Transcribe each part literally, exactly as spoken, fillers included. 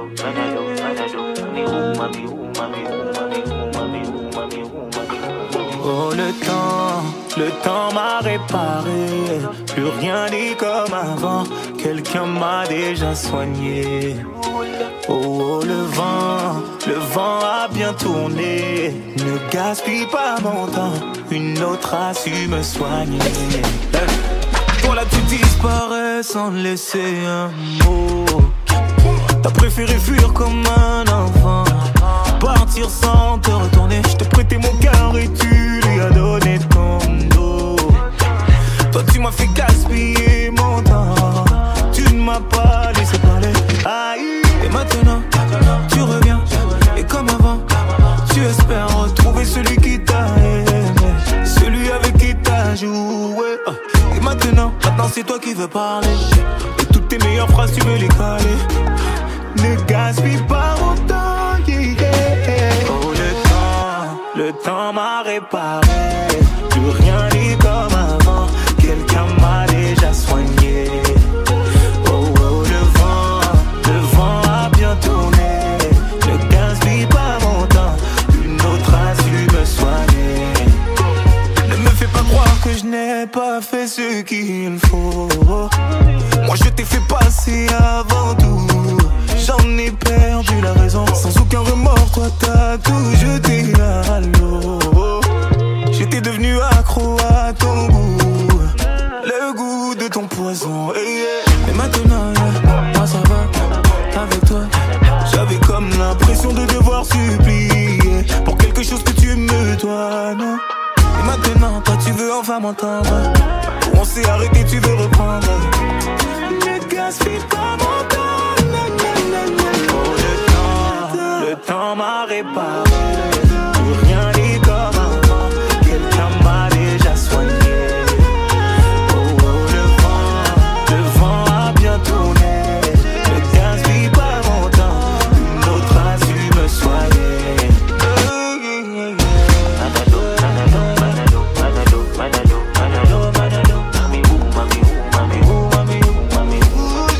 Oh le temps, le temps m'a réparé. Plus rien n'est comme avant. Quelqu'un m'a déjà soigné. Oh, oh le vent, le vent a bien tourné. Ne gaspille pas mon temps. Une autre a su me soigner. Toi là tu disparais sans laisser un mot. T'as préféré fuir comme un enfant, partir sans te retourner. Je t'ai prêté mon cœur et tu lui as donné ton dos. Toi tu m'as fait gaspiller mon temps. Tu ne m'as pas laissé parler. Aïe. Et maintenant tu reviens. Et comme avant tu espères retrouver celui qui t'a aimé, celui avec qui t'as joué. Et maintenant, maintenant c'est toi qui veux parler. Et toutes tes meilleures phrases tu veux les caler. Ne gaspille pas mon temps, yeah, yeah. Oh le temps, le temps m'a réparé. Plus rien n'est comme avant. Quelqu'un m'a déjà soigné. Oh oh le vent, le vent a bien tourné. Ne gaspille pas mon temps. Une autre a su me soigner. Ne me fais pas croire que je n'ai pas fait ce qu'il faut. Moi je t'ai fait passer avant tout. J'en ai perdu la raison. Sans aucun remords, toi t'as tout jeté à l'eau. J'étais devenu accro à ton goût, le goût de ton poison, hey, yeah. Et maintenant, yeah, moi ça va, avec toi. J'avais comme l'impression de devoir supplier pour quelque chose que tu me dois, non. Et maintenant, toi tu veux enfin m'entendre. On s'est arrêté, tu veux reprendre. Ne gaspille pas mon temps. Le temps m'a réparé. Plus rien n'est comme avant. Quelqu'un m'a déjà soigné. Oh oh le vent, le vent a bien tourné. Ne gaspille pas mon temps. Une autre a su me soigner. Manado, manado, manado, manado, manado, manado, manado. Mami ou, mami ou, mami ou, mami ou, mami ou.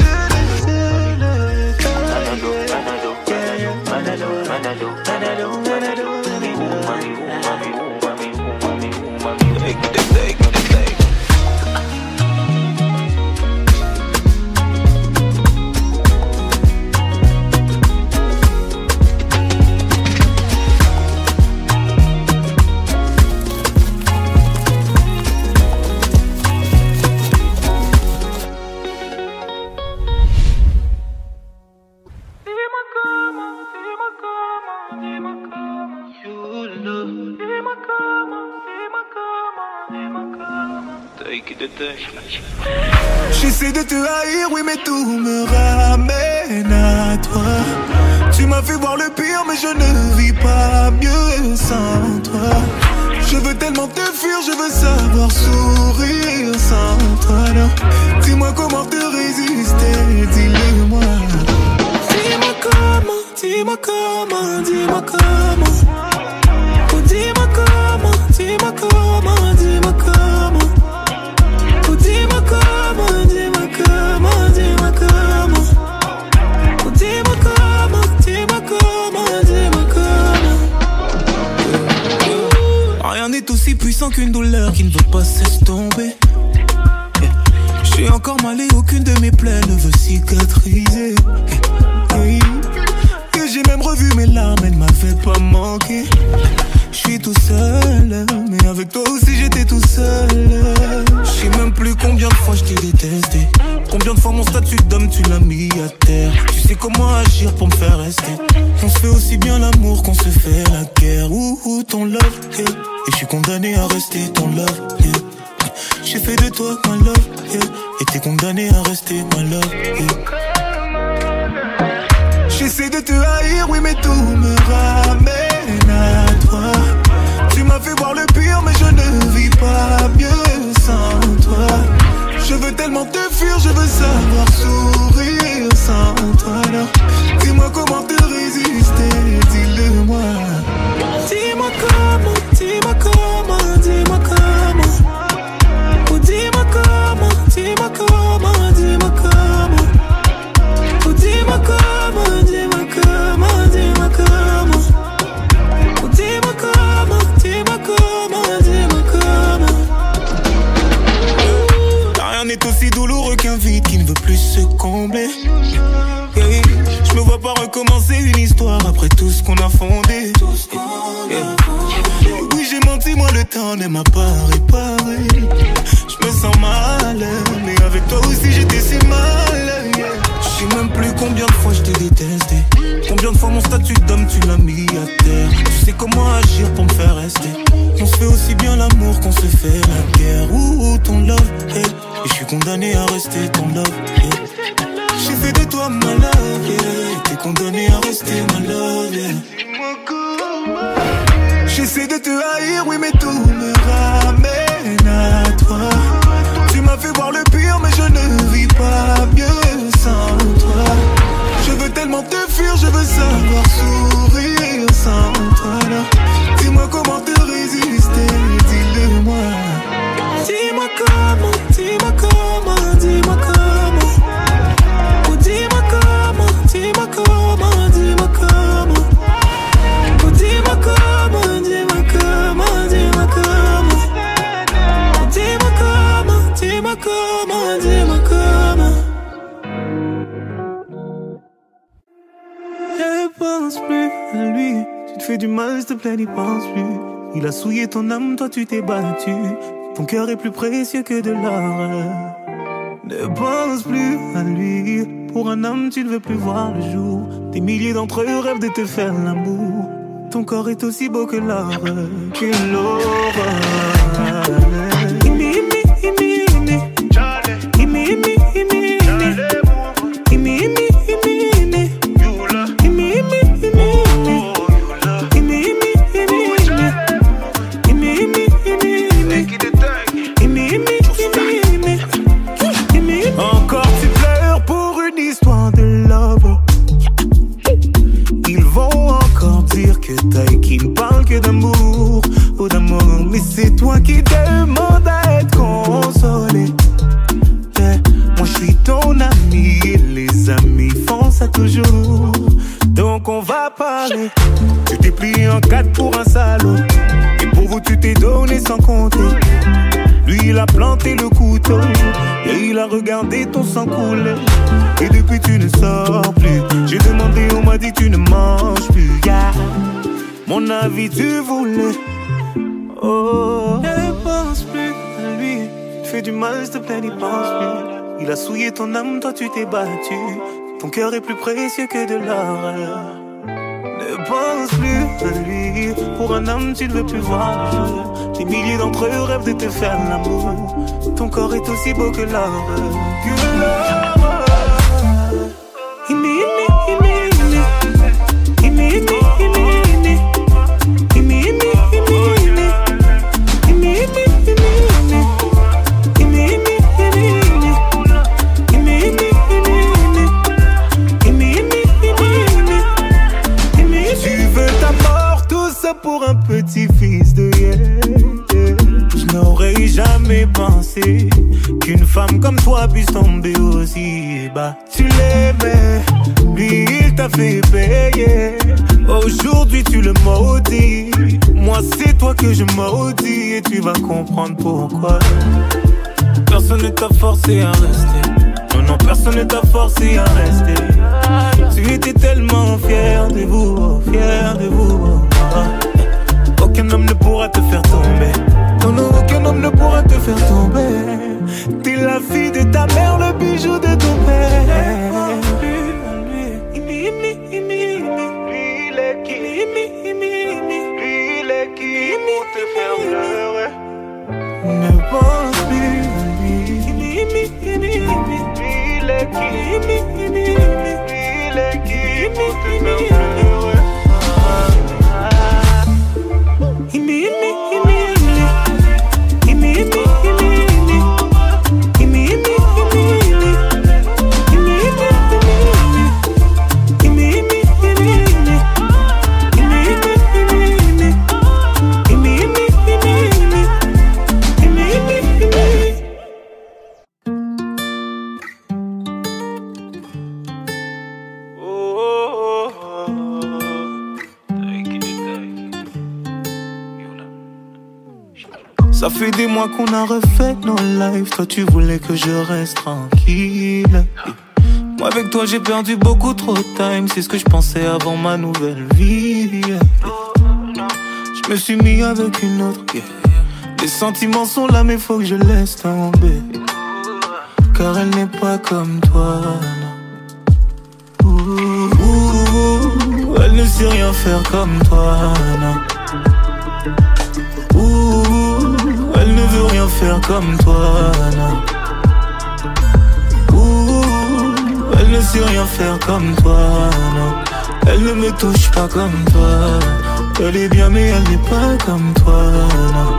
Manado, manado, manado, manado, manado, manado, mami ou, mami ou, mami ou, mami ou, mami ou, mami ou. Take it, take it, take it. J'essaie de te haïr, oui, mais tout me ramène à toi. Tu m'as fait voir le pire, mais je ne vis pas mieux sans toi. Je veux tellement te fuir, je veux savoir sourire sans toi. Non. Dis-moi comment te résister, dis-le-moi. Dis-moi comment, dis-moi comment, dis-moi comment. Oh, dis-moi comment, dis-moi comment, dis-moi comment. Oh, dis-moi comment, dis-moi comment, dis-moi comment. Oh, dis-moi comment, dis-moi comment, dis-moi comment. Rien n'est aussi puissant qu'une douleur qui ne veut pas s'estomper. Yeah. Je suis encore mal et aucune de mes plaies ne veut cicatriser. Yeah. Yeah. Que j'ai même revu mes larmes, elles m'avaient pas manqué. Je suis tout seul, mais avec toi aussi j'étais tout seul. Je sais même plus combien de fois je t'ai détesté. Combien de fois mon statut d'homme tu l'as mis à terre. Tu sais comment agir pour me faire rester. On se fait aussi bien l'amour qu'on se fait la guerre. Ouh, ouh ton love, yeah. Et je suis condamné à rester ton love, yeah. J'ai fait de toi ma love, yeah. Et t'es condamné à rester ma love, yeah. J'essaie de te haïr, oui, mais tout me ramène à toi. Tu m'as fait voir le pire, mais je ne vis pas mieux sans toi. Je veux tellement te fuir, je veux savoir sourire sans toi. Non. Dis-moi comment te résister, dis-le-moi. Dis-moi comment, dis-moi comment, dis-moi comment. Oh, dis-moi comment, dis-moi comment, dis-moi comment. Oh, dis-moi comment, dis-moi qu'on a fondé. Yeah. Oui, j'ai menti, moi le temps ne m'a pas réparé. Je me sens mal, mais avec toi aussi j'étais si mal. Yeah. Je sais même plus combien de fois je t'ai détesté. Combien de fois mon statut d'homme tu l'as mis à terre. Tu sais comment agir pour me faire rester. On se fait aussi bien l'amour qu'on se fait la guerre. Ouh, ouh ton love, hey. Et je suis condamné à rester ton love, yeah. J'ai fait de toi ma love, yeah. T'es condamné à rester ma love, yeah. J'essaie de te haïr, oui mais tout me ramène à toi. Tu m'as fait voir le pire mais je ne vis pas mieux sans toi. Je veux tellement te fuir, je veux savoir sourire sans toi là. Dis-moi comment te résister, dis-le-moi. Dis-moi comment, dis-moi comment, dis-moi comment. Oh dis-moi comment, dis-moi comment, dis-moi comment. Oh dis-moi comment, dis-moi comment, dis-moi comment. Oh dis-moi comment, dis-moi comment, dis-moi comment. Ne pense plus à lui. Tu te fais du mal, s'il te plaît, n'y pense plus. Il a souillé ton âme, toi tu t'es battu. Ton cœur est plus précieux que de l'or. Ne pense plus à lui. Pour un homme, tu ne veux plus voir le jour. Des milliers d'entre eux rêvent de te faire l'amour. Ton corps est aussi beau que l'or, que l'aurore. C'est toi qui demande à être consolé, yeah. Moi je suis ton ami et les amis font ça toujours. Donc on va parler. Tu t'es plié en quatre pour un salaud. Et pour vous tu t'es donné sans compter. Lui il a planté le couteau et il a regardé ton sang couler. Et depuis tu ne sors plus. J'ai demandé, on m'a dit tu ne manges plus, yeah. Mon avis tu voulais. Oh, ne pense plus à lui. Tu fais du mal, s'il te plaît, n'y pense plus. Il a souillé ton âme, toi tu t'es battu. Ton cœur est plus précieux que de l'or. Ne pense plus à lui. Pour un homme, tu ne veux plus voir le jour. Des milliers d'entre eux rêvent de te faire l'amour. Ton corps est aussi beau que l'or. Que l'or. Pour un petit fils de yeah, yeah. Je n'aurais jamais pensé qu'une femme comme toi puisse tomber aussi bas. Tu l'aimais, lui il t'a fait payer. Aujourd'hui tu le maudis. Moi c'est toi que je maudis. Et tu vas comprendre pourquoi. Personne ne t'a forcé à rester. Non, non, personne ne t'a forcé à rester. Tu étais tellement fier de vous, fier de vous. Aucun homme ne pourra te faire tomber. Non, non, aucun homme ne pourra te faire tomber. T'es la fille de ta mère, le bijou de ton père. Lui, il est qui? Lui, il est qui pour te faire pleurer? Ne pense plus à lui. Il est qui? Il est qui pour te faire pleurer? Ça fait des mois qu'on a refait nos lives. Toi tu voulais que je reste tranquille. Moi avec toi j'ai perdu beaucoup trop de time. C'est ce que je pensais avant ma nouvelle vie, yeah. Je me suis mis avec une autre, yeah. Les sentiments sont là mais faut que je laisse tomber, car elle n'est pas comme toi, non. Ouh, ouh, elle ne sait rien faire comme toi, non. Ouh, elle ne veut rien faire comme toi, non. Elle ne sait rien faire comme toi, non. Elle ne me touche pas comme toi. Elle est bien mais elle n'est pas comme toi, non.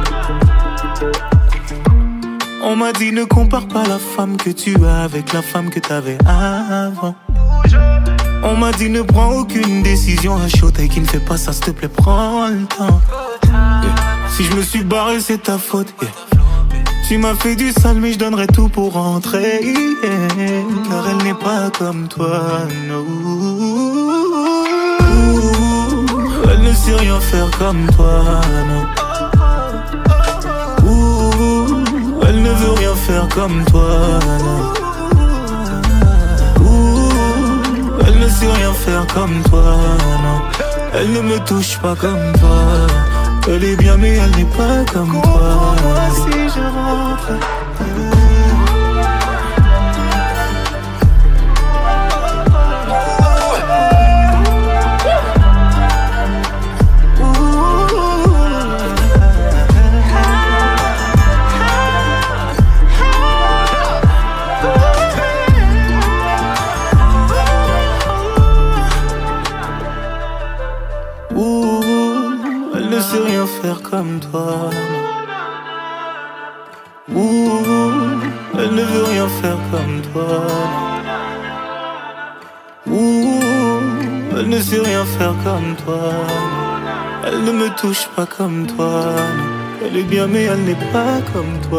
On m'a dit ne compare pas la femme que tu as avec la femme que t'avais avant. On m'a dit ne prends aucune décision à chaud et qui ne fait pas ça, s'il te plaît prends le temps, yeah. Si je me suis barré c'est ta faute, yeah. Tu m'as fait du sale mais je donnerai tout pour rentrer, yeah. Car elle n'est pas comme toi, non. Elle ne sait rien faire comme toi, non. Elle ne veut rien faire comme toi, non. Elle ne sait rien faire comme toi, non. Elle ne me touche pas comme toi. Elle est bien mais elle n'est pas comme toi. Comprends-moi si je rentre. Elle ne sait rien faire comme toi. Ouh, elle ne veut rien faire comme toi. Ouh, elle ne sait rien faire comme toi. Elle ne me touche pas comme toi. Elle est bien mais elle n'est pas comme toi.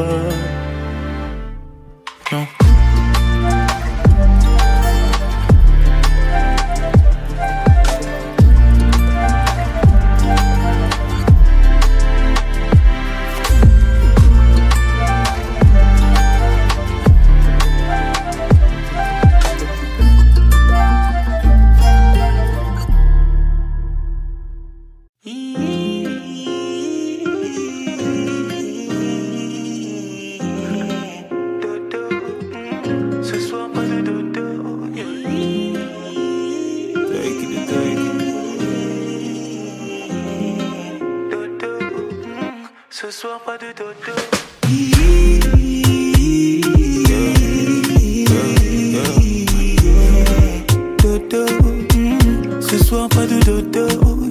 Non. Ce soir pas de dodo. Dodo. Ce soir pas de dodo.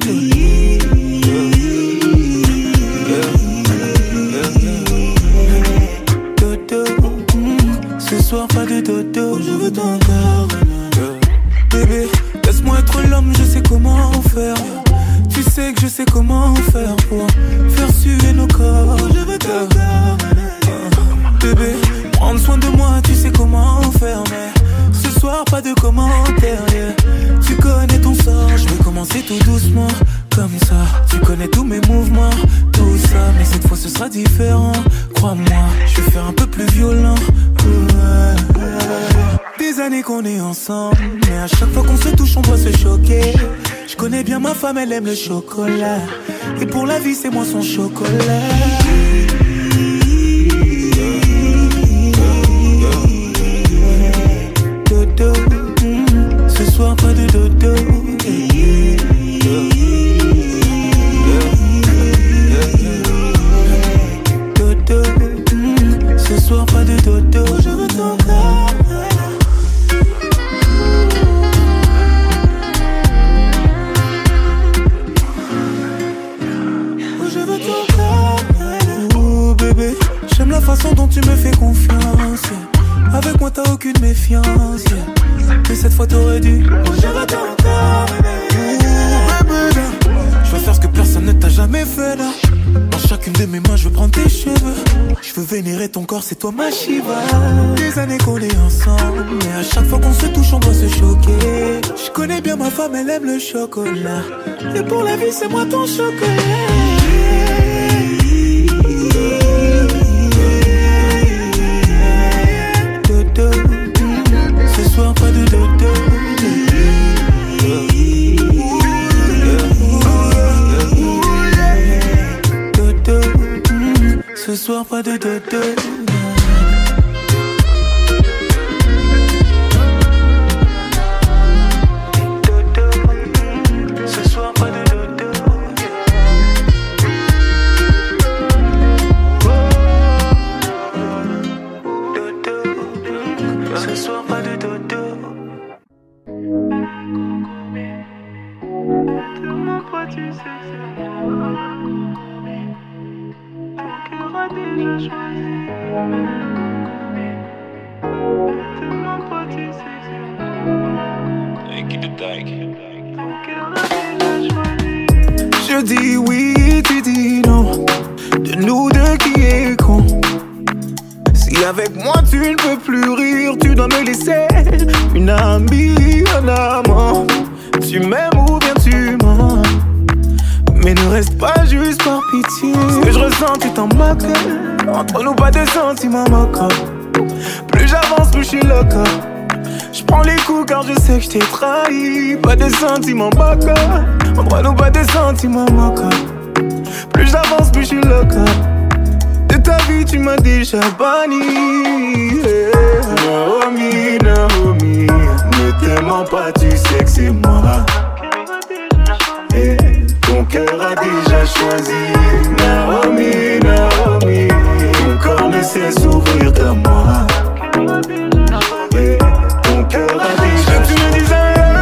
Dodo. Ce soir pas de dodo. Je veux ton corps. Bébé, laisse-moi être l'homme, je sais comment faire. Tu sais que je sais comment faire pour faire suer nos corps. Je veux ton corps. Bébé, prendre soin de moi, tu sais comment faire. Mais ce soir, pas de commentaires, yeah. Tu connais ton sort, je vais commencer tout doucement, comme ça. Tu connais tous mes mouvements, tout ça. Mais cette fois ce sera différent, crois-moi. Je vais faire un peu plus violent, ouais. Des années qu'on est ensemble, mais à chaque fois qu'on se touche on doit se choquer. Je connais bien ma femme, elle aime le chocolat. Et pour la vie c'est moi son chocolat. Dodo, mm, ce soir pas de dodo. Dodo, mm, ce soir pas de dodo. Je veux ton corps. J'aime la façon dont tu me fais confiance, yeah. Avec moi t'as aucune méfiance, yeah. Mais cette fois t'aurais dû. Je veux ton corps, bébé. Je veux faire ce que personne ne t'a jamais fait là. Dans chacune de mes mains je veux prendre tes cheveux. Je veux vénérer ton corps, c'est toi ma Shiva. Des années qu'on est ensemble, mais à chaque fois qu'on se touche on doit se choquer. Je connais bien ma femme, elle aime le chocolat. Et pour la vie c'est moi ton chocolat. Ce soir pas de dodo. soir pas de dodo. Ce soir pas de dodo. Dodo. Ce soir pas de dodo. Comment pas tu sais c'est moi. Ton cœur a déjà choisi. Tellement pas tu sais c'est moi. Ton cœur a déjà choisi. Je dis oui, tu dis non. De nous deux qui est con. Si avec moi tu ne peux plus rire, tu dois me laisser une amie, un amant. Tu m'aimes ou bien tu mens, mais ne reste pas juste par pitié. Ce que je ressens tu t'en moques. Entre nous pas de sentiments moquants. Plus j'avance plus je suis loco. Je prends les coups car je sais que je t'ai trahi. Pas de sentiments moquants. Entre nous pas de sentiments moquants. Plus j'avance plus je suis loco. De ta vie tu m'as déjà banni. Naomi, Naomi, ne t'aimant pas tu sais que c'est moi. Et ton cœur a déjà choisi. Naomi, Naomi, ton corps ne sait s'ouvrir de moi. Et ton cœur a déjà choisi. Tu me dis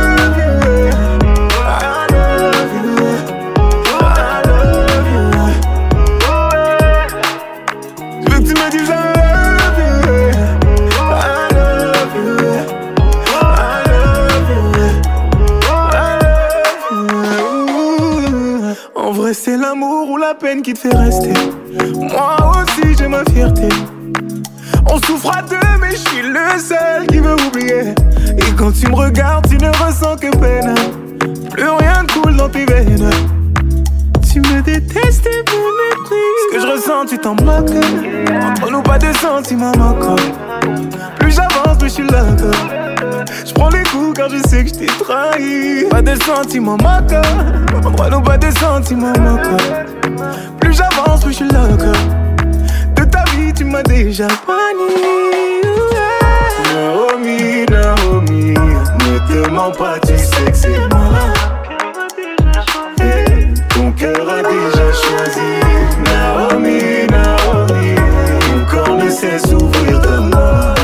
c'est l'amour ou la peine qui te fait rester. Moi aussi j'ai ma fierté. On souffre à deux mais je suis le seul qui veut oublier. Et quand tu me regardes tu ne ressens que peine. Plus rien ne coule dans tes veines. Tu me détestes et me méprises. Ce que je ressens tu t'en moques. Entre nous pas de sentiments moquants. Plus j'avance plus je suis loco. Je prends les coups car je sais que je t'ai trahi. Pas de sentiments moquants. Entre nous pas de sentiments moquants. Plus j'avance plus je suis loco. De ta vie tu m'as déjà banni. Naomi, Naomi, ne te mens pas tu sais que c'est moi. Et ton cœur a déjà choisi. Naomi, Naomi, ton corps ne sait s'ouvrir de moi.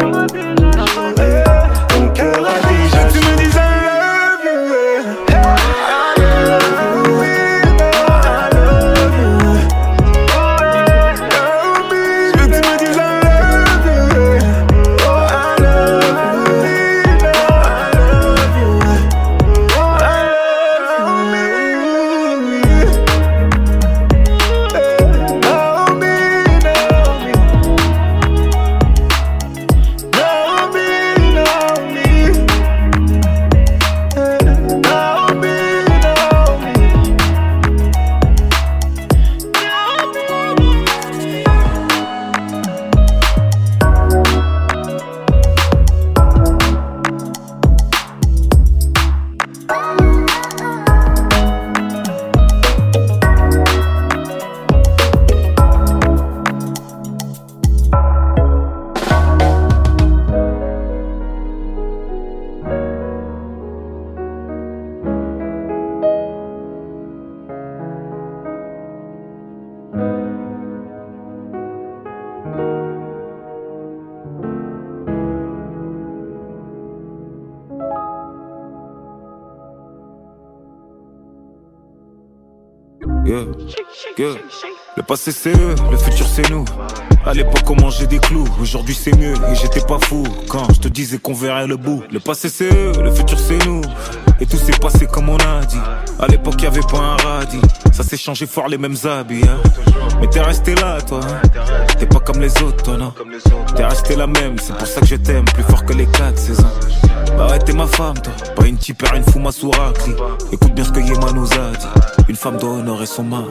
Yeah, yeah. Le passé c'est eux, le futur c'est nous. À l'époque on mangeait des clous, aujourd'hui c'est mieux et j'étais pas fou quand je te disais qu'on verrait le bout. Le passé c'est eux, le futur c'est nous. Et tout s'est passé comme on a dit. À l'époque y'avait pas un radis. Ça s'est changé fort les mêmes habits hein. Mais t'es resté là toi hein. T'es pas comme les autres toi non. T'es resté la même, c'est pour ça que je t'aime plus fort que les quatre saisons. Bah ouais t'es ma femme toi. Pas une tipère, une fouma souracli. Écoute bien ce que Yéma nous a dit. Une femme doit honorer son mari.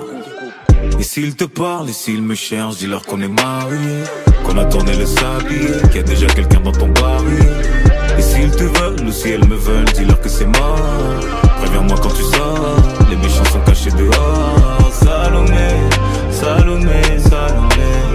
Et s'ils te parlent et s'ils me cherchent, dis-leur qu'on est mariés, qu'on a tourné le sablier, qu'il y a déjà quelqu'un dans ton baril. Et s'ils te veulent ou si elles me veulent, dis-leur que c'est mort. Préviens-moi quand tu sors, les méchants sont cachés dehors. Salomé, Salomé, Salomé.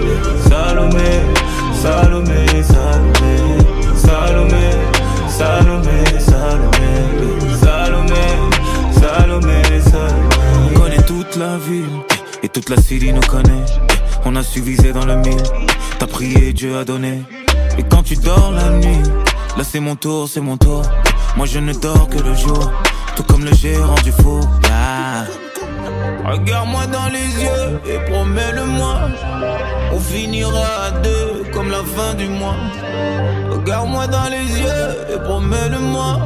ville, et toute la city nous connaît. On a su viser dans le mille, t'as prié, Dieu a donné. Et quand tu dors la nuit, là c'est mon tour, c'est mon tour. Moi je ne dors que le jour, tout comme le gérant du four. Yeah. Regarde-moi dans les yeux et promets-le-moi, on finira à deux comme la fin du mois. Regarde-moi dans les yeux et promets-le-moi.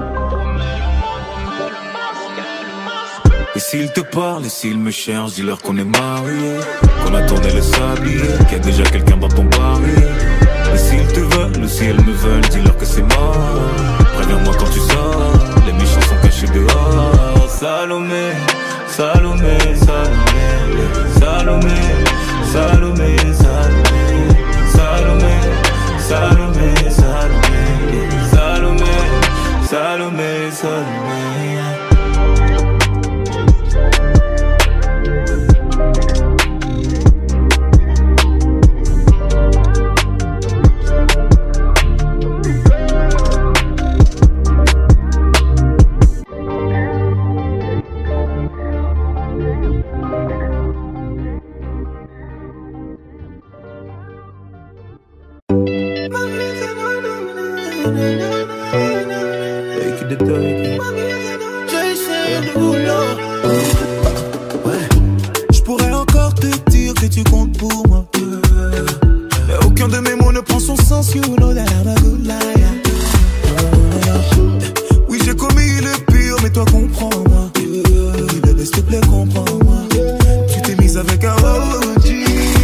Et s'ils te parlent et s'ils me cherchent, dis-leur qu'on est mariés, qu'on a tourné le sablier, qu'il y a déjà quelqu'un dans ton barillet. Et s'ils te veulent ou si elles me veulent, dis-leur que c'est mort. Préviens-moi quand tu sors, les méchants sont cachés dehors. Salomé, Salomé, Salomé, Salomé, Salomé, Salomé, Salomé, Salomé, Salomé, Salomé, Salomé, Salomé. Je pourrais encore te dire que tu comptes pour moi, mais aucun de mes mots ne prend son sens. You know that I'm a good liar. Oui, j'ai commis le pire, mais toi comprends-moi. Oui, bébé, s'il te plaît, comprends-moi. Tu t'es mise avec un O G.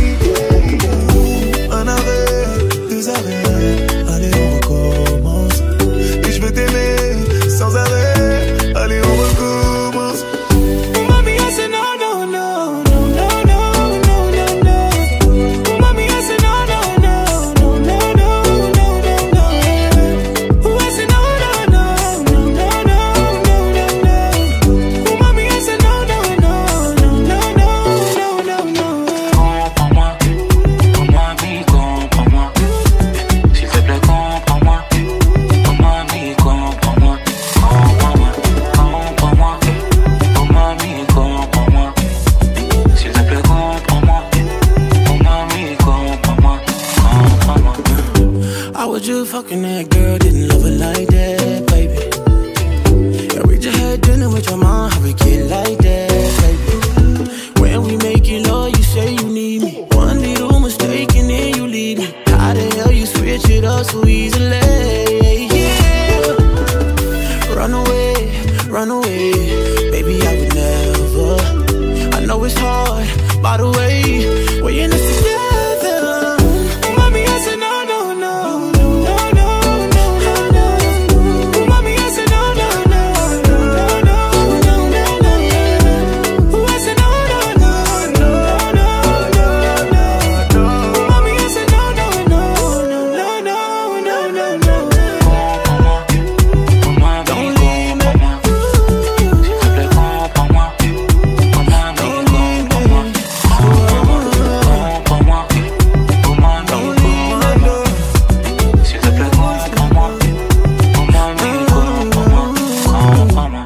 Un arrêt, deux arrêts, allez on recommence. Et je veux t'aimer sans arrêt, allez on recommence. Mommy, I said no, no, no, no, no, no, no, no, no. Mommy, I said no, no, no, no, no, no, no, no, no. I said no, no, no, no, no, no, no, no, no. Mommy, I said no, no, no, no, no, no, no, no, no. Comprends-moi, comprends-moi, oui, comprends-moi. S'il te plaît, comprends-moi. Comprends-moi, oui, comprends-moi. Comprends-moi, comprends-moi. Comprends-moi, oui, comprends-moi. S'il te plaît, comprends-moi. Comprends-moi, oui, comprends-moi. Comprends-moi. How would you fucking that girl? Didn't love her like that, baby. Yeah, we just had dinner with your mom. How we get like that, baby? When we make it low, you say you need me. One little mistake and then you leave me. How the hell you switch it up so easily? Yeah. Run away, run away. Baby, I would never. I know it's hard, by the way. We're in this together. Mommy, I said no, no, no, no, no, no, no, no. Mommy, I said no, no, no, no, no, no, no, no, no. I said no, no, no, no, no, no, no, no. Mommy, I said no, no, no, no, no, no, no, no, no. Comprends-moi, comprends-moi, oui, Don't leave me. comprends-moi. S'il te plaît, comprends-moi. Comprends-moi, oui, comprends-moi. Comprends-moi, comprends-moi, oui, comprends-moi. S'il te plaît, comprends-moi. Comprends-moi, oui, comprends-moi. Comprends-moi.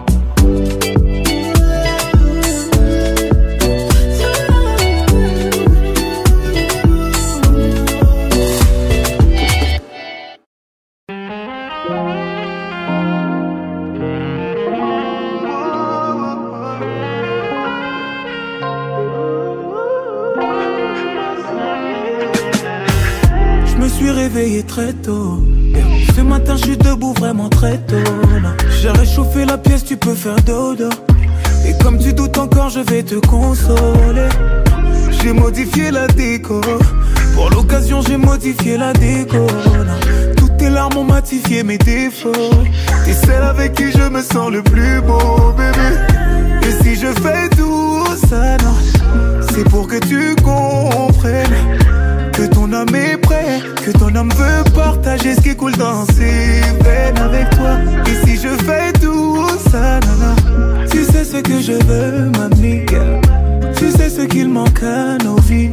Je me suis réveillé très tôt. Ce matin, je suis debout vraiment très tôt. J'ai réchauffé la pièce, tu peux faire dodo. Et comme tu doutes encore, je vais te consoler. J'ai modifié la déco. Pour l'occasion, j'ai modifié la déco. Toutes tes larmes ont matifié mes défauts. T'es celle avec qui je me sens le plus beau, bébé. Et si je fais tout ça, non, c'est pour que tu comprennes que ton âme est prêt, que ton âme veut partager ce qui coule dans ses veines avec toi. Et si je fais tout ça, nana, tu sais ce que je veux, mamie. Tu sais ce qu'il manque à nos vies.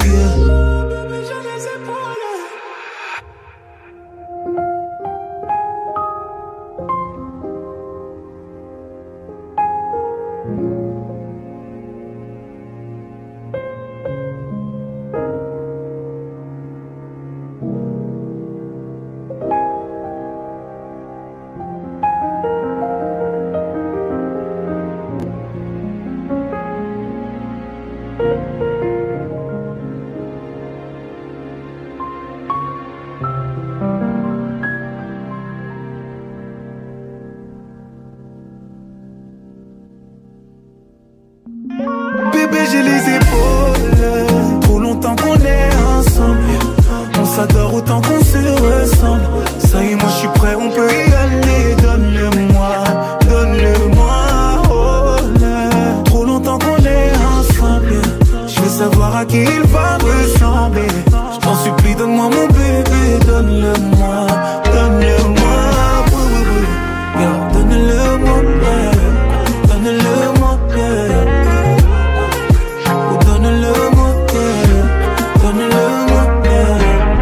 épaules. Trop longtemps qu'on est ensemble, on s'adore autant qu'on se ressemble. Ça y est, moi je suis prêt, on peut y aller. Donne-le-moi, donne-le-moi, oh là. Trop longtemps qu'on est ensemble, je veux savoir à qui il va ressembler. Je t'en supplie, donne-moi mon bébé, donne-le-moi, donne-le-moi, oui, oui, oui. Yeah, donne-le-moi, yeah. Donne-le-moi, yeah. Donne-le-moi, yeah. Donne-le-moi, yeah.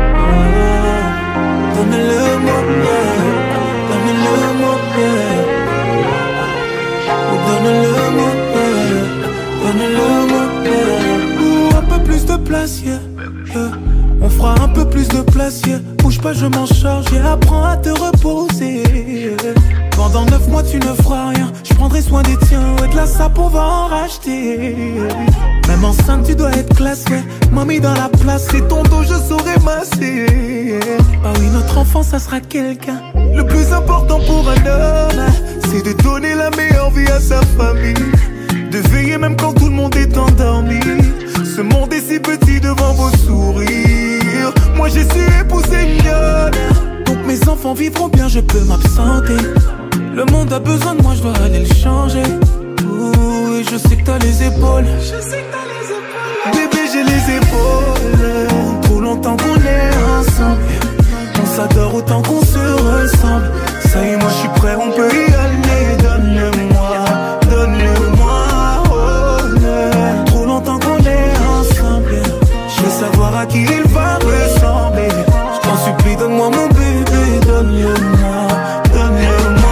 Donne-le-moi, yeah. Donne-le-moi, yeah. Donne-le-moi, yeah. Donne-le-moi, yeah. Ouh, un peu plus de place, yeah. Yeah. On fera un peu plus de place, yeah. Bouge pas, je m'en charge, yeah. Apprends à te reposer, yeah. Pendant neuf mois tu ne feras rien, je prendrai soin des tiens. Ouais, de la sape on va en racheter, yeah. Même enceinte tu dois être classe, ouais. Mamie dans la place, c'est ton dos je saurai masser, yeah. Ah oui, notre enfant ça sera quelqu'un. Le plus important pour un homme, c'est de donner la meilleure vie à sa famille, de veiller même quand tout le monde est endormi. Ce monde est si petit devant vos sourires. Moi j'ai su épouser une gueule, donc mes enfants vivront bien, je peux m'absenter. Le monde a besoin de moi, je dois aller le changer. Ouh, et je sais que t'as les épaules. Je sais que t'as les épaules. Bébé, j'ai les épaules. Trop longtemps qu'on est ensemble, on s'adore autant qu'on se ressemble. Ça y est, moi je suis prêt, on peut y aller. Donne-le-moi, donne-le-moi, oh là. Trop longtemps qu'on est ensemble, je veux savoir à qui il va ressembler. Je t'en supplie, donne-moi mon bébé, donne-le-moi, donne-le-moi.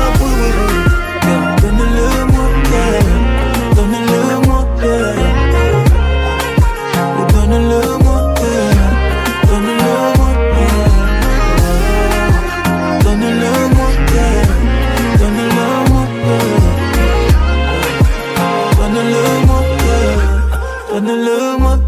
Donne-le-moi,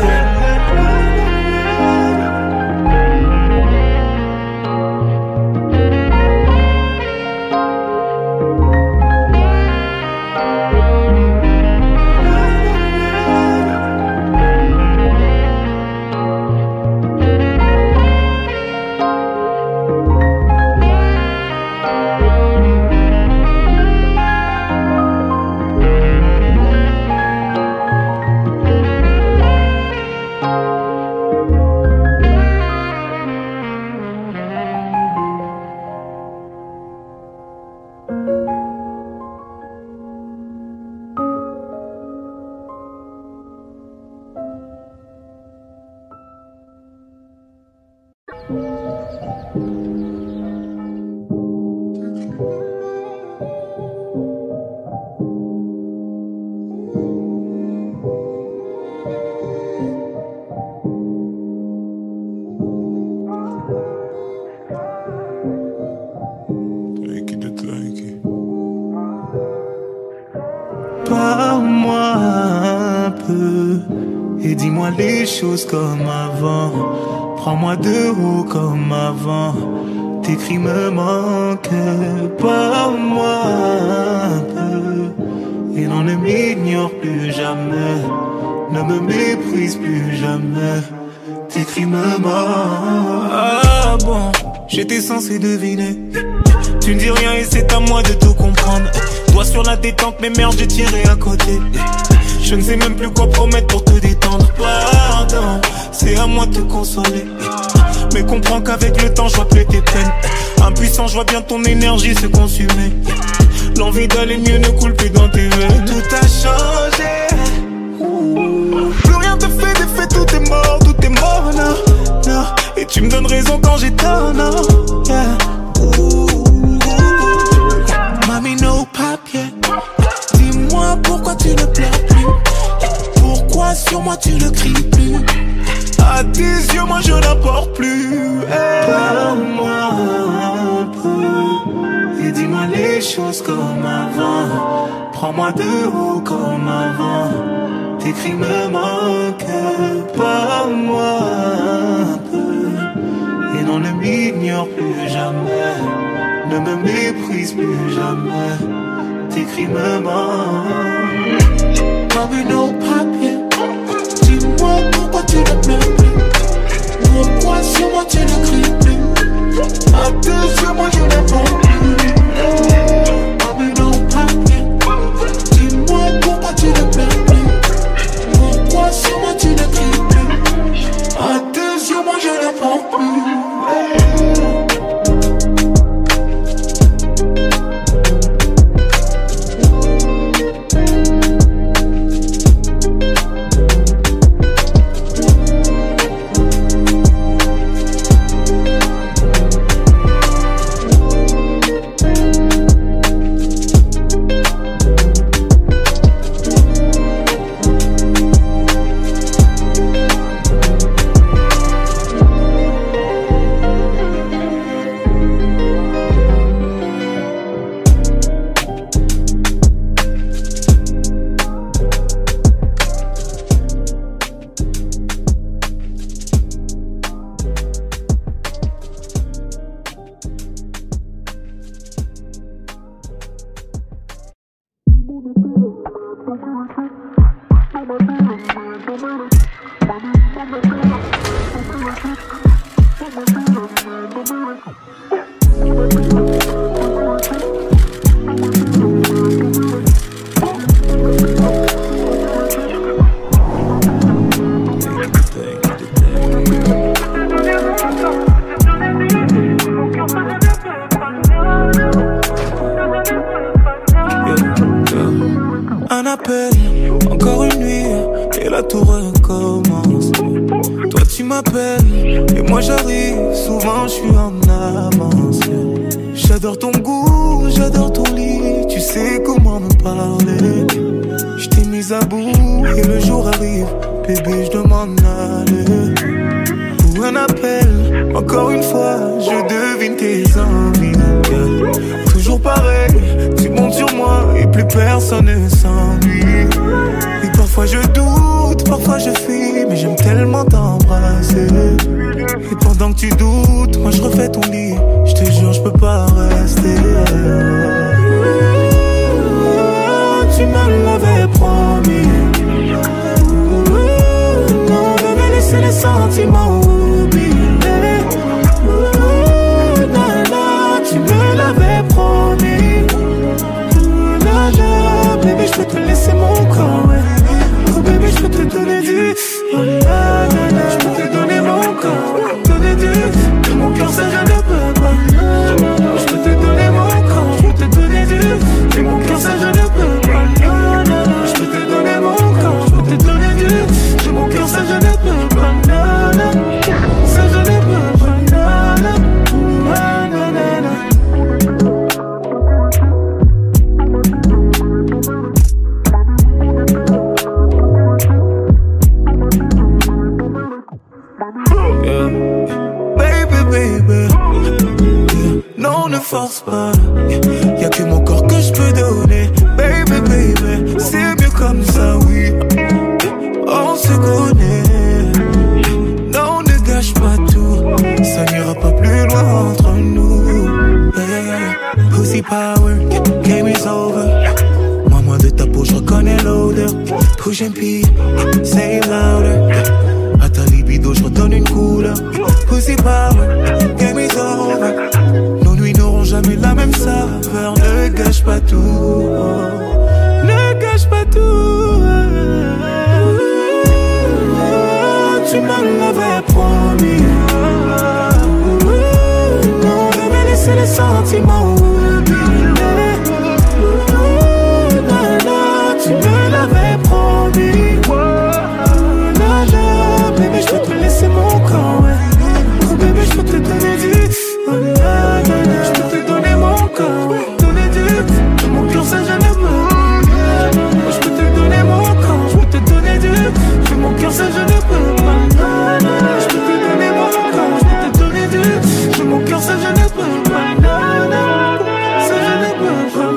parle-moi un peu et dis-moi les choses comme avant. Prends-moi de haut comme avant. Tes cris me manquent. Parle-moi un peu et non, ne m'ignore plus jamais. Ne me méprise plus jamais. Tes cris me manquent. Ah bon, j'étais censé deviner. Tu ne dis rien et c'est à moi de tout comprendre. Doigt sur la détente, mais merde, j'ai tiré à côté. Je ne sais même plus quoi promettre pour te détendre. Pardon, c'est à moi de te consoler. Mais comprends qu'avec le temps, je vois plus tes peines. Impuissant, je vois bien ton énergie se consumer. L'envie d'aller mieux ne coule plus dans tes veines. Tout a changé. Plus rien te fait d'effet, tout est mort, tout est mort, non, non. Et tu me donnes raison quand j'ai tort, non, yeah. Mami, no papier. Dis-moi pourquoi tu ne pleures plus. Pourquoi sur moi tu ne cries plus. À tes yeux, moi je n'apporte plus. Hey. Parle-moi un peu et dis-moi les choses comme avant. Prends-moi de haut comme avant. Tes cris me manquent. Parle-moi un peu et non, ne m'ignore plus jamais. Ne me méprise plus jamais. Tes cris me manquent. Mami, no papier. Un appel, encore une nuit, et là tout recommence. Toi tu m'appelles, et moi j'arrive, souvent je suis en avance. J'adore ton goût, j'adore ton lit, tu sais comment me parler. Je t'ai mise à bout, et le jour arrive, bébé je dois m'en aller. Ou un appel, encore une fois, je devine tes envies. Toujours pareil, tu montes sur moi et plus personne ne s'ennuie. Et parfois je doute, parfois je fuis, mais j'aime tellement t'embrasser. Et pendant que tu doutes, moi je refais ton lit, je te jure je peux pas rester. Tu me l'avais promis. On devait laisser les sentiments oublier. Tu me l'avais promis. Oh là là, bébé, je peux te laisser mon corps, ouais. Oh bébé, je peux te donner du. Oh là là là, je peux te donner mon corps, donner du. De mon cœur, ça je ne peux pas. Je peux te donner mon corps, je peux te donner du. De mon cœur, ça je ne peux pas. Je peux te donner mon corps, je peux te donner du. De mon cœur, ça je ne peux pas. Ça je ne peux pas. Force pas, y'a que mon corps que je peux donner. Baby, baby, c'est mieux comme ça, oui. On se connaît. Non, ne gâche pas tout. Ça n'ira pas plus loin entre nous. Yeah, yeah, yeah. Pussy power, game is over. Moi, moi de ta peau, je reconnais l'odeur. Push and pee, say louder. À ta libido, je redonne une couleur. Pussy power, game is over. Jamais la même saveur, ne gâche pas tout. Ne gâche pas tout. Tu me l'avais promis. On devait laisser les sentiments oublier. Tu me l'avais promis. Là là, bébé, je peux te laisser mon corps, ouais. Oh bébé, je peux te donner du. Oh là là là, je peux te donner mon corps, donner du. De mon cœur, ça je ne peux. Je peux te donner mon corps, je peux te donner du. De mon cœur, ça je ne peux pas. Je peux te donner mon corps, je peux te donner du. De mon cœur, ça je ne peux pas. Ça je ne peux pas.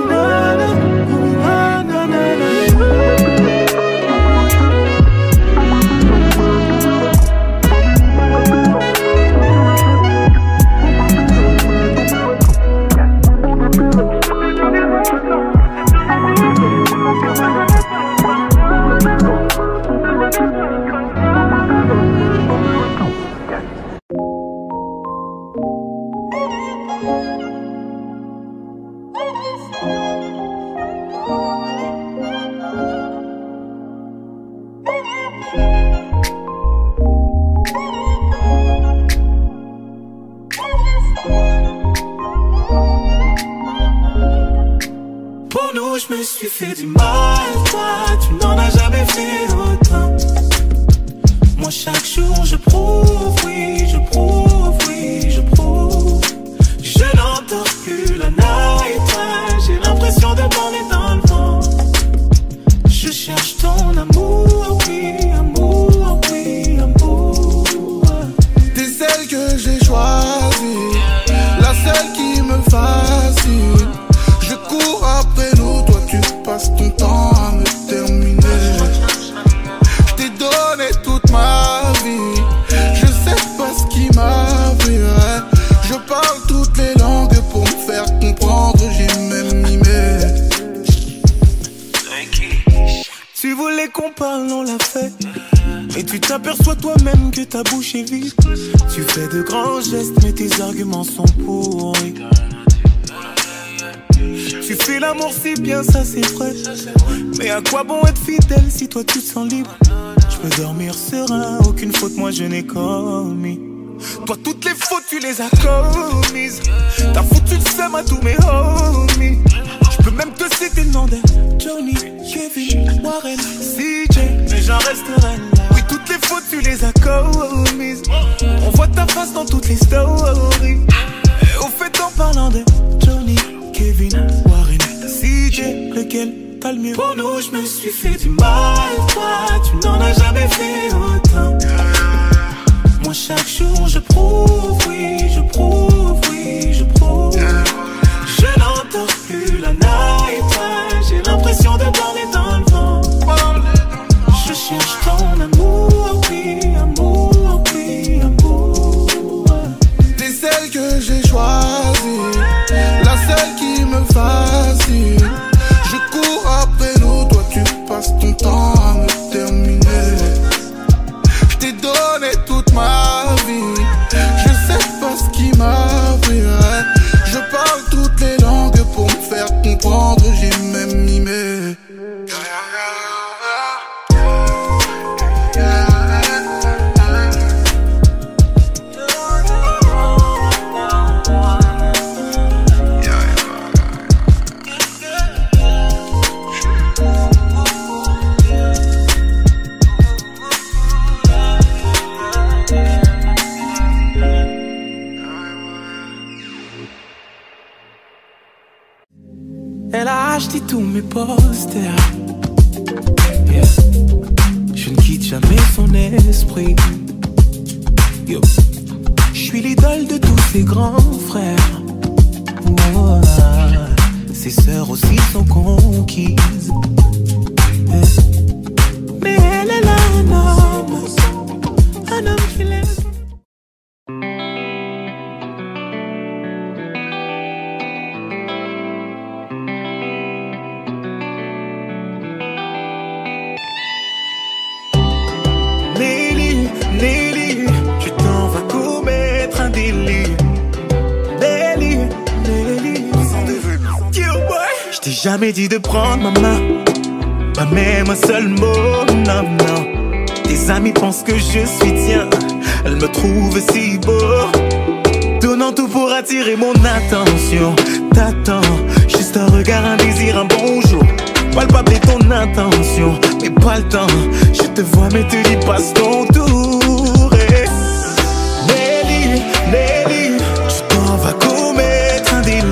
Je me suis fait du mal, toi, tu n'en as jamais fait autant. Moi chaque jour je prouve, oui, je prouve, oui, je prouve. Je n'entends plus la night, j'ai l'impression de voler dans le vent. Je cherche ton amour, oui, amour, oui, amour. T'es celle que j'ai choisie, la seule qui me fascine. Je cours après nous, toi tu passes ton temps à me terminer. Je t'ai donné toute ma vie, je sais pas ce qui m'arriverait. Je parle toutes les langues pour me faire comprendre, j'ai même mimé. Tu voulais voulais qu'on parle, on l'a fait. Mais tu t'aperçois toi-même que ta bouche est vide. Tu fais de grands gestes, mais tes arguments sont pourris. Tu fais l'amour si bien, ça c'est vrai. Mais à quoi bon être fidèle si toi tu te sens libre? Je peux dormir serein, aucune faute moi je n'ai commis. Toi toutes les fautes tu les as commises. T'as foutu le seum à tous mes homies. Je peux même te citer le nom de Johnny, Kevin, Warren, C J, mais j'en resterai là. Oui, toutes les fautes tu les as commises. On voit ta face dans toutes les stories. Et au fait en parlant de Johnny, Kevin, Warren, C J, lequel t'as le mieux? Pour nous je me suis fait du mal. Toi tu n'en as jamais fait autant. Moi chaque jour je prouve, oui, je prouve, oui, je prouve. Je n'entends plus la night, j'ai l'impression de parler dans le vent. Je cherche ton amour, oui, amour, oui, amour. T'es celle que j'ai choisie, la seule qui me fascine. Je cours après nous, toi tu passes ton temps à me terminer. Je t'ai donné toute ma vie, je sais pas ce qui m'arriverait. Je parle toutes les langues pour me faire comprendre, j'ai même mimé. Elle a acheté tous mes posters. Yeah. Je ne quitte jamais son esprit. Yo. Je suis l'idole de tous ses grands frères. Oh, ses sœurs aussi sont conquises. Yeah. Mais elle, elle a un homme, un homme qui l'aime. T'ai jamais dit de prendre ma main, pas même un seul mot, non, non. Tes amis pensent que je suis tien, elles me trouvent si beau, donnant tout pour attirer mon attention. T'attends, juste un regard, un désir, un bonjour. Palpable est ton intention, mais pas le temps. Je te vois mais te dis passe ton tour. Et Nelly, Nelly, tu t'en vas commettre un délit.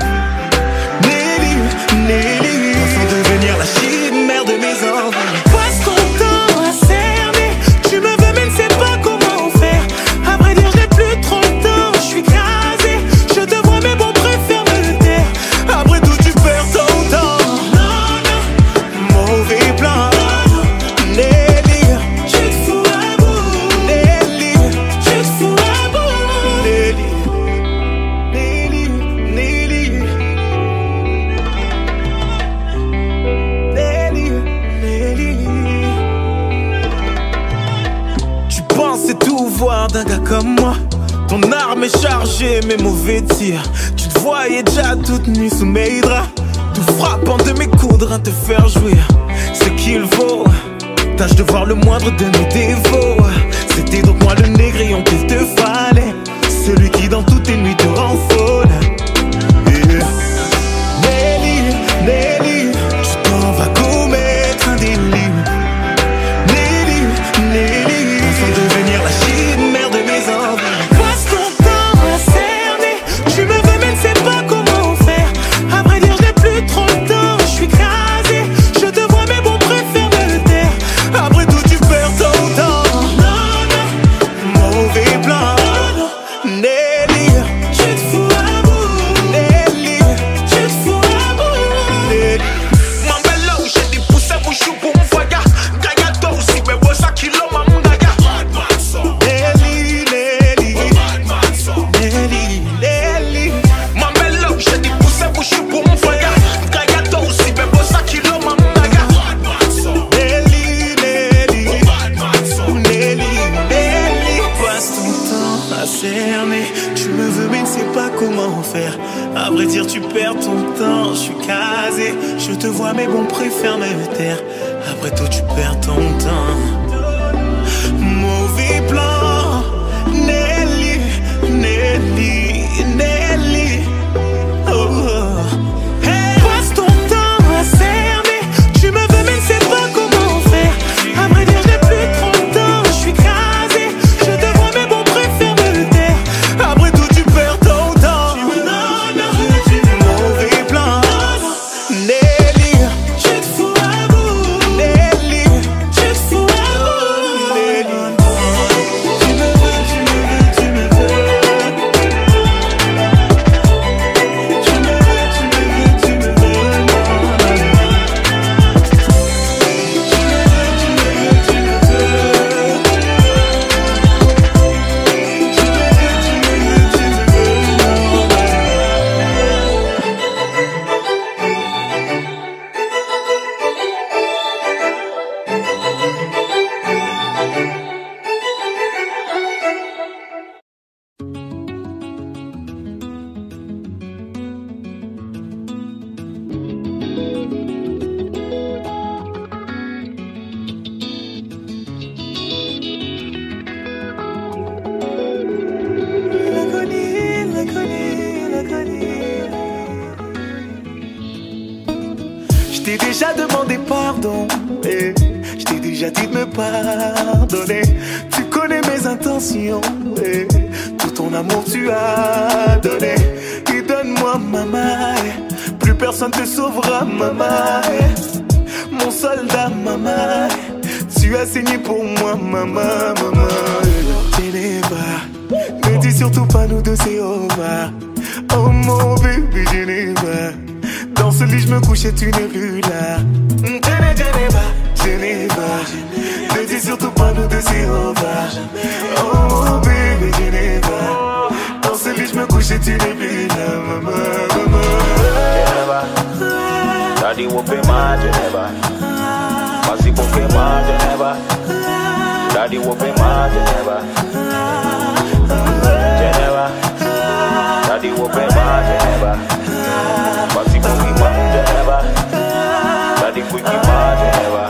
Nelly, sans devenir la chimère de mes envies. Passe ton temps à cerner. Tu me veux mais ne sais pas comment faire. À vrai dire je n'ai plus trop le temps. Je suis écrasé, je te vois mais bon préfère me taire. Après tout tu perds ton temps. Non, non, mauvais plan. Nelly, tu te fous à bout. Nelly, tu te fous à bout. Nelly, Nelly, Nelly. Tu pensais tout voir d'un gars comme moi. Ton arme est chargée, mes mauvais tirs. Tu te voyais déjà toute nue sous mes draps, tout frappant de mes coudres à te faire jouir ce qu'il vaut. Tâche de voir le moindre de mes défauts. C'était donc moi le négrillon qu'il te fallait, celui qui dans toutes tes nuits te rend folle. Yeah. Nelly, Nelly, tu t'en vas commettre un délit. Nelly, Nelly, sans devenir la chimère de mes envies. Passe ton temps à cerner. Tu me veux mais ne sais pas comment faire. À vrai dire je n'ai plus trop le temps. Je suis écrasé, je te vois mais bon préfère me taire. Après tout tu perds ton temps. Non, non, mauvais plan. faire. À vrai dire, tu perds ton temps, je suis casé. Je te vois, mais bon, préfère me taire. Après tout, tu perds ton temps. Mauvais plan, Nelly, Nelly, Nelly. Oh, oh. Hey, passe ton temps à cerner. Tu me veux, mais ne sais pas comment faire. À vrai dire, j'ai plus trop de temps, je suis casé. Je te vois, mais bon, préfère me taire. Après tout, tu perds ton temps. Mauvais plan, Nelly. Tu te fous à bout, Nelly. Tu te fous à bout, Nelly. Tu me veux, tu me veux, tu me veux. Tu me veux, tu me veux, tu me veux. Tu me veux, tu me veux, tu me veux. Je t'ai déjà demandé pardon, eh. Je t'ai déjà dit de me pardonner. Tu connais mes intentions, eh. Tout ton amour tu as donné. Et donne-moi maman, eh. Plus personne te sauvera maman, eh. Mon soldat maman, eh. Tu as saigné pour moi maman, maman, eh. Geneva, ne dis surtout pas nous deux c'est over. Oh mon bébé Geneva, dans ce lit je me couchais, tu n'es plus là. Geneva, Geneva, ne dis surtout pas nous deux c'est over. Oh mon bébé Geneva, dans ce lit je me couchais, tu n'es plus là. Maman, maman. Geneva, daddy whooping my Geneva. Masi whooping my Geneva. Daddy whooping my Geneva. Geneva, daddy whooping my Geneva. Masi whooping my Geneva. Daddy whooping my Geneva.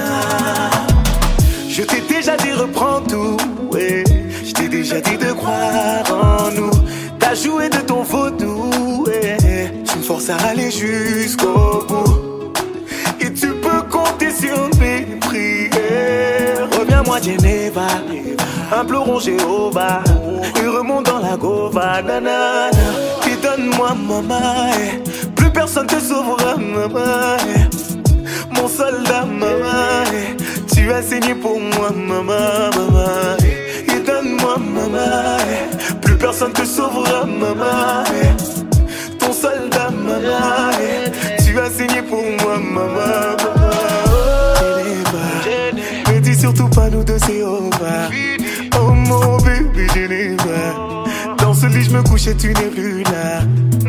Je t'ai déjà dit reprends tout, ouais. Je t'ai déjà dit de croire en nous. T'as joué de ton vaudou, ouais. Tu me forces à aller jusqu'au bout. Et tu peux compter sur mes prières. Reviens-moi Geneva, implorons Jéhovah. Et remonte dans la gova, nanana. Et donne-moi maman, eh. Plus personne te sauvera maman, eh. Mon soldat maman, eh. Tu as saigné pour moi maman, maman, eh. Et donne-moi maman, eh. Plus personne te sauvera maman, eh. Ton soldat maman, eh. Tu as saigné pour moi maman, maman. Geneva, ne dis surtout pas nous deux c'est over. Oh mon bébé Geneva, dans ce lit je me couchais, tu n'es plus là.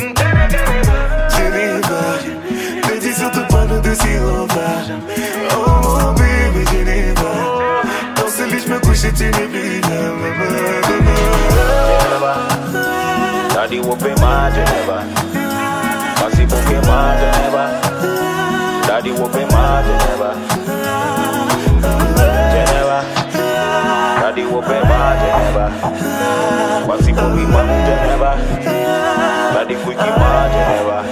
Geneva, ne dis surtout pas nous deux c'est over. Oh mon bébé Geneva, dans ce lit je me couchais, tu n'es plus là. Maman, Geneva, daddy whooping my Geneva. Masi whooping my Geneva. Daddy whooping my Geneva. Geneva, daddy whooping my Geneva. Masi whooping my Geneva. Daddy whooping my Geneva.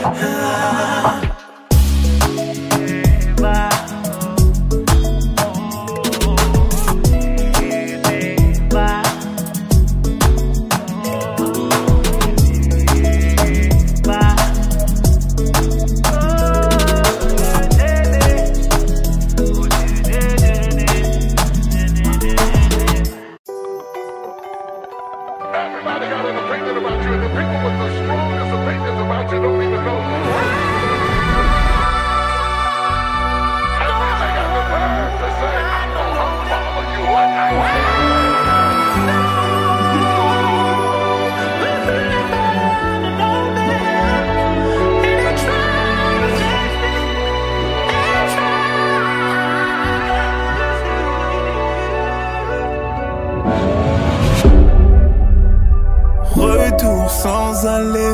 sans aller.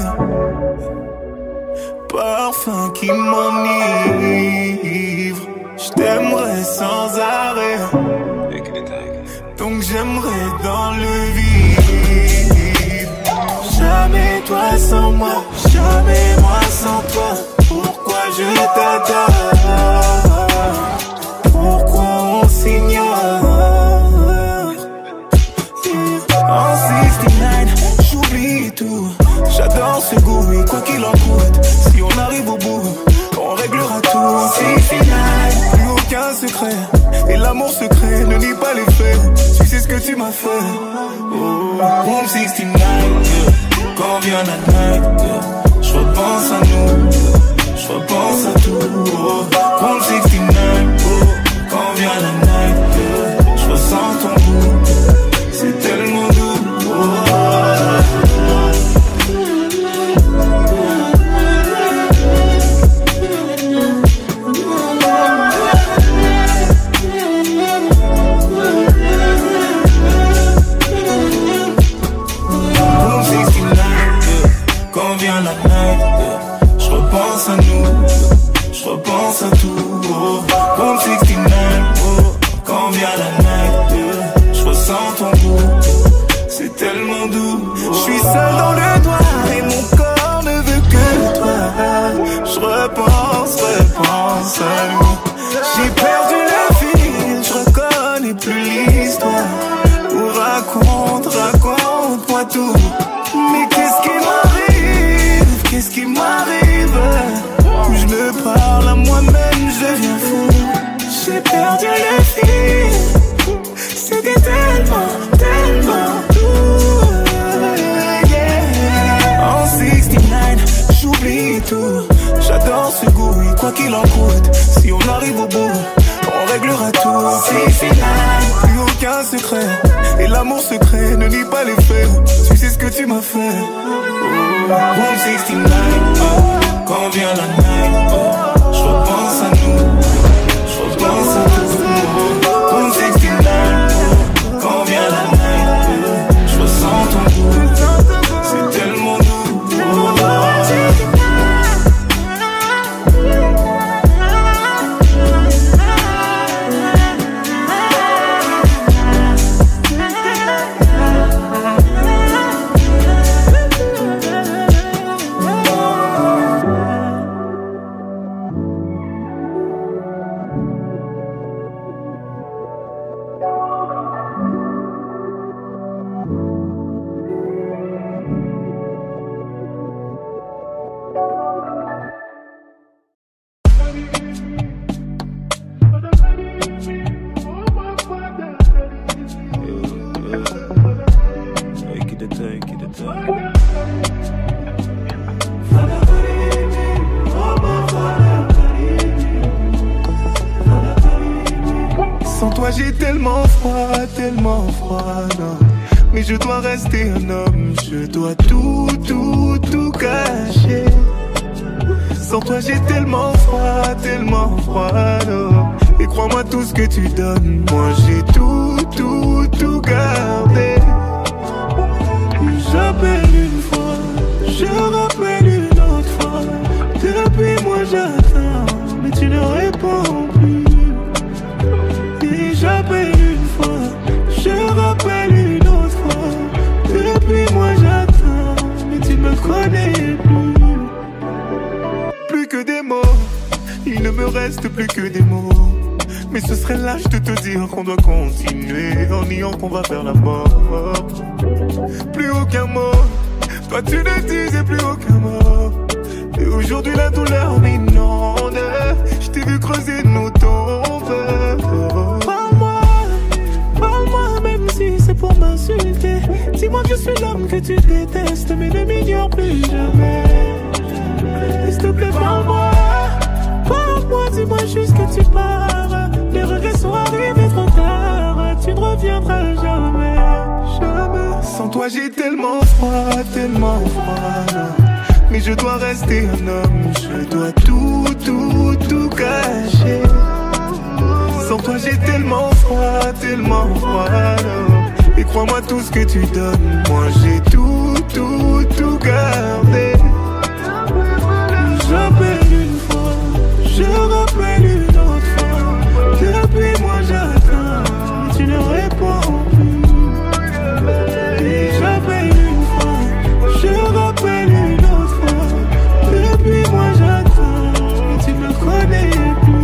Parfum qui m'enivre. Je t'aimerais sans arrêt. Donc j'aimerais dans le vide. Jamais toi sans moi, jamais moi sans toi. Pourquoi je t'adore? Pourquoi on s'ignore? En soixante-dix-neuf, j'oublie tout. J'adore ce goût et quoi qu'il en coûte, si on arrive au bout, on réglera tout. En soixante-dix-neuf, plus aucun secret. Et l'amour secret ne nie pas les faits. Tu sais ce que tu m'as fait. Oh, en soixante-dix-neuf, quand vient la night, je repense à nous, je repense à tout. Oh, en soixante-dix-neuf, oh, quand vient la night, je ressens ton goût, c'est tellement doux. Oh, la night, je repense à nous, je repense à tout. Oh, comme soixante-dix-neuf, oh, quand vient la night, je ressens ton goût, c'est tellement doux. Oh, je suis seul dans le noir et mon corps ne veut que toi. Je repense, repense à nous. J'ai perdu le fil, je reconnais plus l'histoire. Oh, raconte, raconte-moi tout. Mais qu'est-ce qui m'arrive? Qu'est-ce qui m'arrive? Je me parle à moi-même, je deviens fou. J'ai perdu le fil. C'était tellement, tellement doux. Yeah. En soixante-dix-neuf, j'oublie tout. J'adore ce goût et quoi qu'il en coûte, si on arrive au bout, on réglera tout. En soixante-dix-neuf, plus aucun secret. Et l'amour secret ne nie pas les faits. Tu sais ce que tu m'as fait. En soixante-dix-neuf, oh, quand vient la night, oh, je repense à nous, je repense à tout. En soixante-dix-neuf, oh, quand vient la night, je ressens ton goût, c'est tellement doux. Oh, sans toi j'ai tellement froid, tellement froid, non. Mais je dois rester un homme, je dois tout, tout, tout cacher. Sans toi j'ai tellement froid, tellement froid, non. Et crois-moi tout ce que tu donnes, moi j'ai tout, tout, tout gardé. J'appelle une fois, je rappelle une autre fois. Depuis moi j'attends, mais tu ne réponds plus. Et j'appelle une fois, je rappelle une autre fois. Depuis moi j'attends, mais tu ne me connais plus. Plus que des mots, il ne me reste plus que des mots. Mais ce serait lâche de te dire qu'on doit continuer en niant qu'on va faire la mort. Plus aucun mot, toi tu ne disais plus aucun mot. Et aujourd'hui la douleur m'inonde. Je t'ai vu creuser nos tombes. Parle-moi, parle-moi même si c'est pour m'insulter. Dis-moi que je suis l'homme que tu détestes, mais ne m'ignore plus jamais. S'il te plaît parle-moi, parle-moi, dis-moi juste que tu pars. Les regrets sont arrivés trop tard. Tu ne reviendras jamais, jamais. Sans toi j'ai tellement froid, tellement froid. Mais je dois rester un homme, je dois tout, tout, tout cacher. Sans toi j'ai tellement froid, tellement froid. Et crois-moi tout ce que tu donnes, moi j'ai tout, tout, tout regardé. J'appelle une fois, je rappelle une autre fois. Depuis moi j'attends, tu ne réponds plus. Et j'appelle une fois, je rappelle une autre fois. Depuis moi j'attends, tu me connais plus.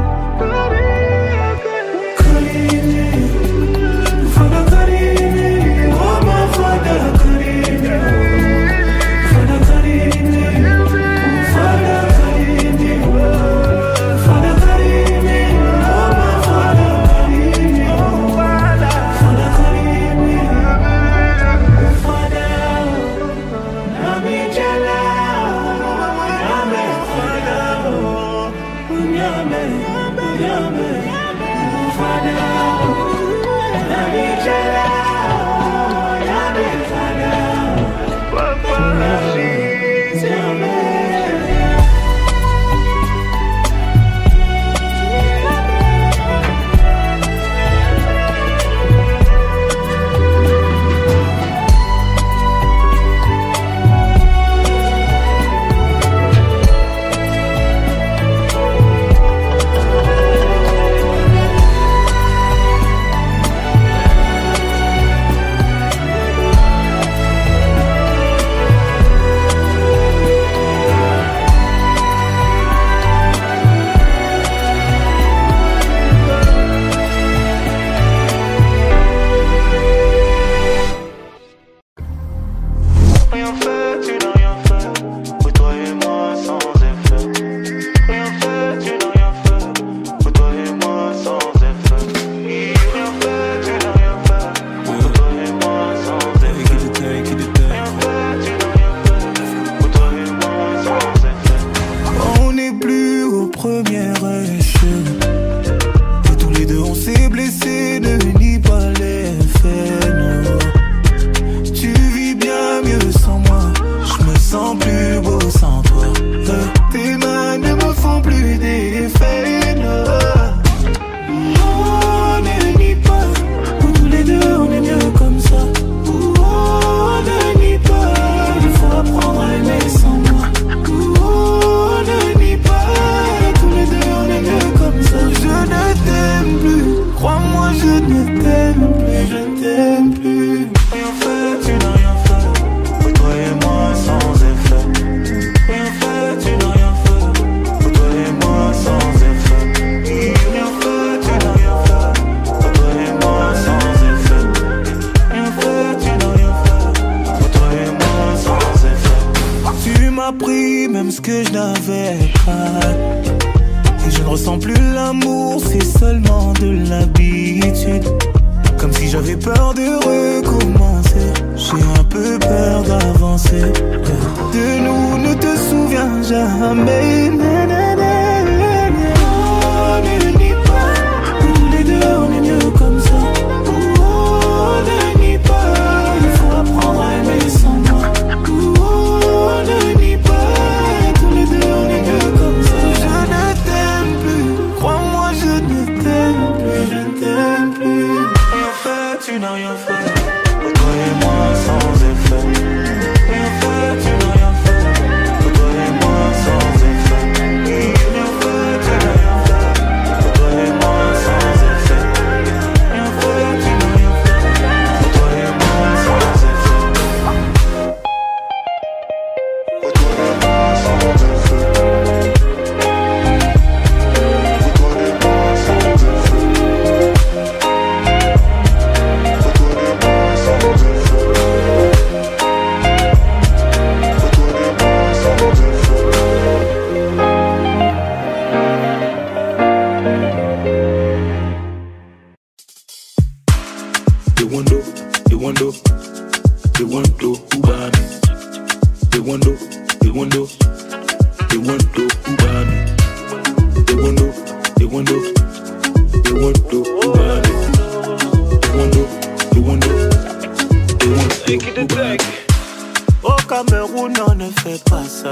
Au Cameroun, on ne fait pas ça.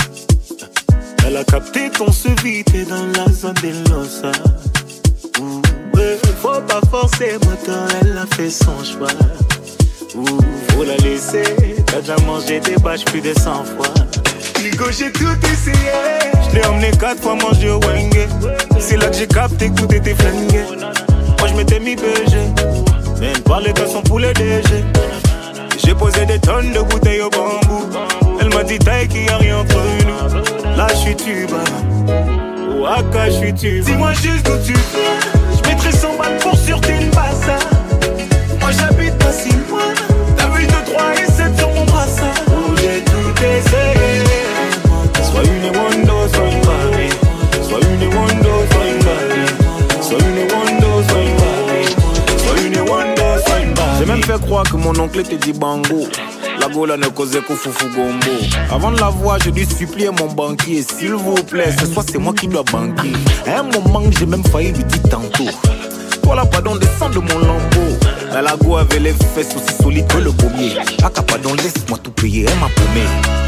Elle a capté qu'on se vit, t'es dans la zone des Losa. Ouais, faut pas forcer, moteur, elle a fait son choix. Ouh, faut la laisser. T'as déjà mangé des bâches plus de cent fois. Nico, j'ai tout essayé. Je l'ai emmené quatre fois manger au Wenge. C'est là que j'ai capté que tout était flingué. Moi je m'étais mis B G, mais elle parlait de son poulet D G. J'ai posé des tonnes de bouteilles au bambou. Elle m'a dit taille qu'il y a rien entre nous. Là je suis tuba, au Aka je suis tuba. Dis-moi juste d'où tu viens. Je mettrai cent balles pour sur tes bassa. Moi j'habite pas si loin. T'as vu deux, trois et sept sur mon brassard. Où j'ai tout essayé. Sois une Wando, sois une Barbie. Sois une Wando, sois une Barbie. Sois une Wando, sois une Barbie. Sois une Wando, sois une Barbie. J'ai même fait croire que mon oncle était dit bango. La gola ne causait qu'au foufou gombo. Avant de la voir, j'ai dû supplier mon banquier. S'il vous plaît, ce soir c'est moi qui dois banquer. À un moment, j'ai même failli lui dire tantôt. Toi là, pardon, descends de mon lambeau. Mais la go avait les fesses aussi solides que le pommier. Aka, pardon, laisse-moi tout payer, elle m'a paumé.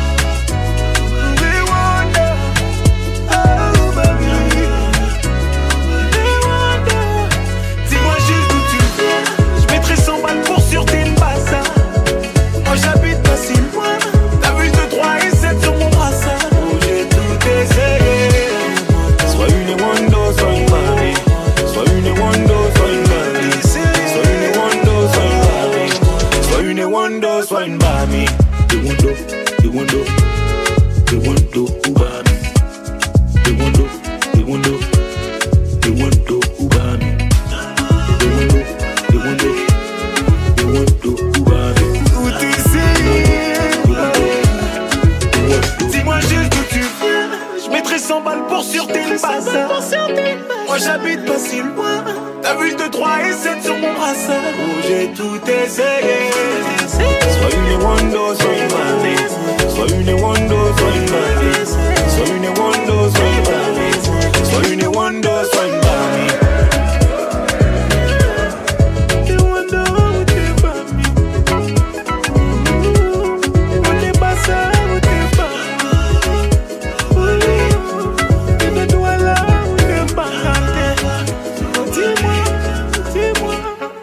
Dis-moi juste d'où tu viens. Je mettrai cent balles pour sur tes bassa. Moi j'habite pas si loin. T'as vu deux, trois et sept sur mon brassard. Où j'ai tout essayé. Sois une Wando, sois une Barbie. Sois une Wando, sois une Barbie. Sois une Wando, sois une Barbie. Sois une Wando, sois une Barbie. The Wando, the Wando, the Wando, Barbie. The Wando, the Wando, the Wando, Barbie. The Wando, the Wando, the Wando, Barbie. Tout essayé. Dis-moi juste d'où tu viens. Je mettrai cent balles pour sur tes bassa. Moi j'habite pas si loin. T'as vu deux, trois et sept sur mon brassard. Où j'ai tout essayé. Sois une Wando, sois une Barbie. Sois une Wando, sois une Barbie. Sois une Wando, sois une Barbie. Sois une Wando, sois une Barbie. T'es Wando, t'es Barbie. Où t'es Bassa, où t'es Barbie. T'es de Douala, où t'es Barbie. Dis-moi, dis-moi.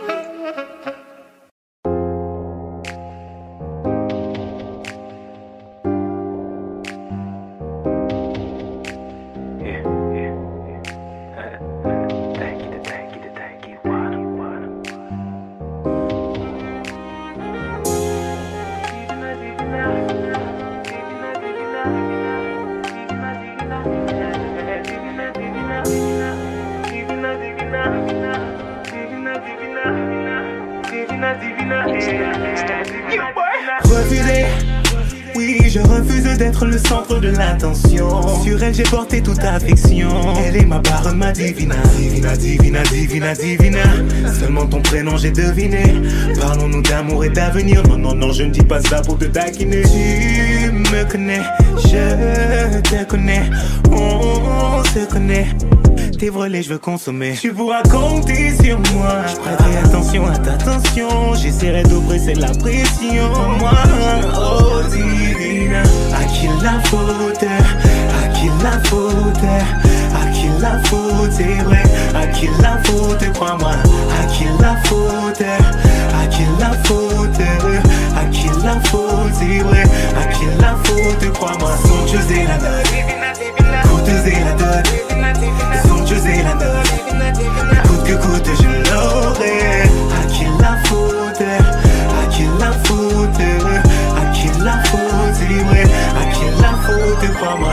Refusé, oui je refuse d'être le centre de l'attention. Sur elle j'ai porté toute affection. Elle est ma barre, ma divina. Divina, divina, divina, divina. Seulement ton prénom j'ai deviné. Parlons-nous d'amour et d'avenir. Non, non, non, je ne dis pas ça pour te taquiner. Tu me connais, je te connais. On se connaît. T'es volé, je veux consommer. Tu pourras compter sur moi. Je prêterai attention à ta tension. J'essaierai d'oppresser la pression. Moi, oh divina. À qui la faute? À qui la faute? À qui la faute? C'est vrai. À qui la faute? Crois-moi. À qui la faute? À qui la faute? À qui la faute? C'est vrai. À qui la faute? Crois-moi. Somptueuse et la note. Coûteuse et la dot. Somptueuse et la note. Coûte que coûte je l'aurai. À qui la faute? À qui la faute? À qui la faute? C'est vrai. À qui la faute? Crois-moi.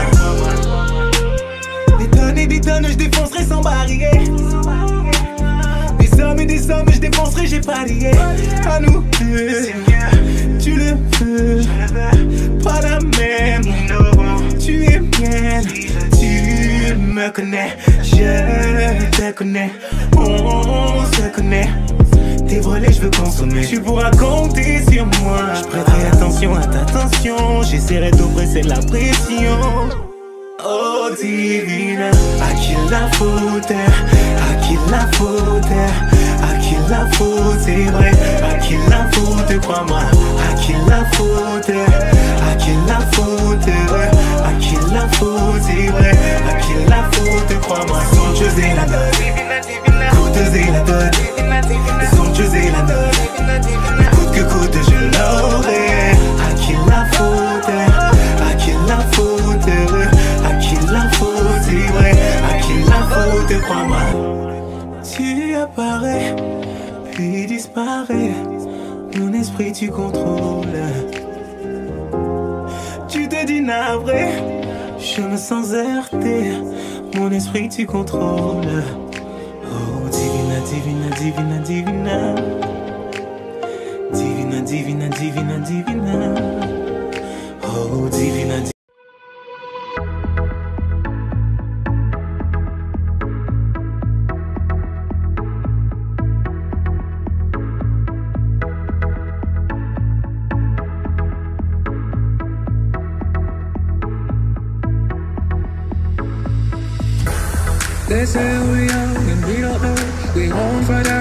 Des tonnes et des tonnes je défoncerai sans barrière. Des sommes et des sommes je défoncerai, j'ai parié. À nous deux, tu le veux. Pas la même, tu es mienne. Tu me connais, je te connais. On se connaît. T'es volé, je veux consommer. Tu pourras compter sur moi. Je prêterai attention à ta tension. J'essaierai d'oppresser la pression. Oh divina. À qui la faute? À qui la faute? À qui la faute? C'est vrai. À qui la faute? Crois-moi. À qui la faute? À qui la faute? À qui la faute? C'est vrai. À qui la faute? Crois-moi. Somptueuse et la note. Coûteuse et la dot. Somptueuse et la note. Coûte que coûte puis disparaît. Mon esprit tu contrôles. Tu te dis navré, je me sens heurté. Mon esprit tu contrôles. Oh divina, divina, divina, divina. Divina, divina, divina, divina. Oh divina, divina. They say we're young and we don't know. We won't find out.